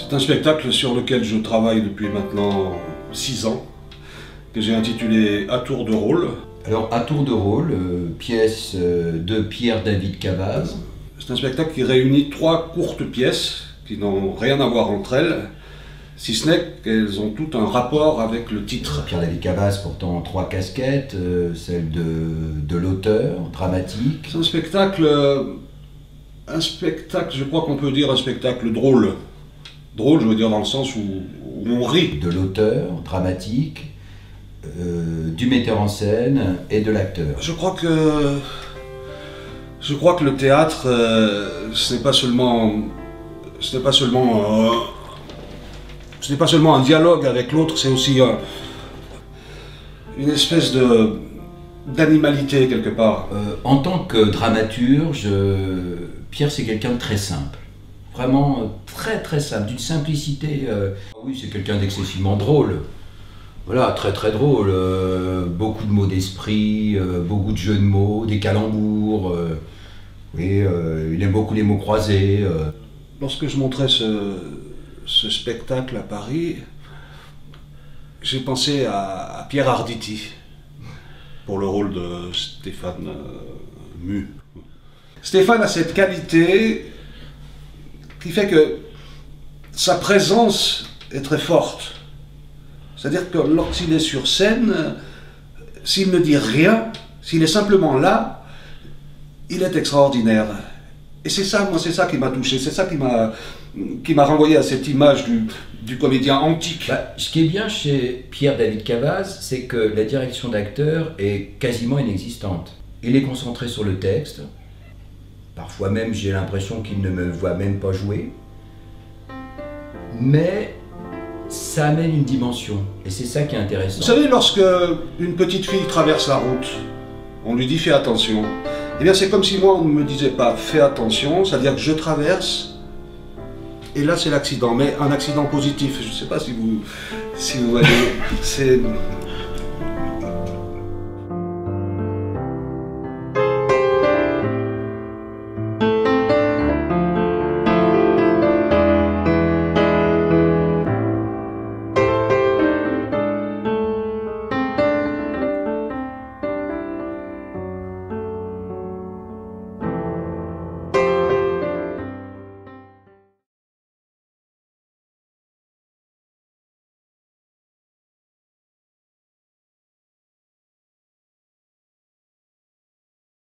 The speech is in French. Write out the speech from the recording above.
C'est un spectacle sur lequel je travaille depuis maintenant 6 ans, que j'ai intitulé À tour de rôle. Alors, À tour de rôle, pièce de Pierre-David Cavaz. C'est un spectacle qui réunit 3 courtes pièces qui n'ont rien à voir entre elles, si ce n'est qu'elles ont toutes un rapport avec le titre. Pierre-David Cavaz portant 3 casquettes, celle de l'auteur, dramatique. C'est un spectacle, je crois qu'on peut dire un spectacle drôle. Drôle, je veux dire dans le sens où on rit. De l'auteur, dramatique, du metteur en scène et de l'acteur. Je crois que le théâtre, ce n'est pas seulement un dialogue avec l'autre, c'est aussi une espèce d'animalité quelque part. En tant que dramaturge, Pierre c'est quelqu'un de très simple. Vraiment très très simple, d'une simplicité. Oui, c'est quelqu'un d'excessivement drôle. Voilà, très très drôle. Beaucoup de mots d'esprit, beaucoup de jeux de mots, des calembours. Oui, il aime beaucoup les mots croisés. Lorsque je montrais ce spectacle à Paris, j'ai pensé à Pierre Arditi pour le rôle de Stéphane Mu. Stéphane a cette qualité qui fait que sa présence est très forte. C'est-à-dire que lorsqu'il est sur scène, s'il ne dit rien, s'il est simplement là, il est extraordinaire. Et c'est ça, moi, c'est ça qui m'a touché, c'est ça qui m'a renvoyé à cette image du comédien antique. Ce qui est bien chez Pierre-David Cavaz, c'est que la direction d'acteur est quasiment inexistante. Il est concentré sur le texte. Parfois même, j'ai l'impression qu'il ne me voit même pas jouer. Mais ça amène une dimension, et c'est ça qui est intéressant. Vous savez, lorsque une petite fille traverse la route, on lui dit « fais attention ». Eh bien, c'est comme si moi, on ne me disait pas « fais attention », c'est-à-dire que je traverse, et là, c'est l'accident, mais un accident positif. Je ne sais pas si vous voyez,